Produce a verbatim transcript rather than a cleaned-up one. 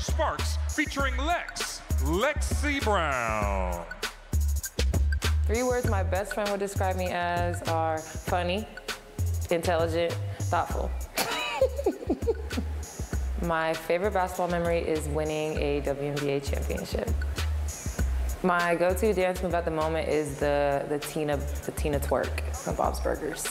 Sparks featuring Lex, Lexie Brown. Three words my best friend would describe me as are funny, intelligent, thoughtful. My favorite basketball memory is winning a W N B A championship. My go-to dance move at the moment is the, the, Tina, the Tina twerk from Bob's Burgers.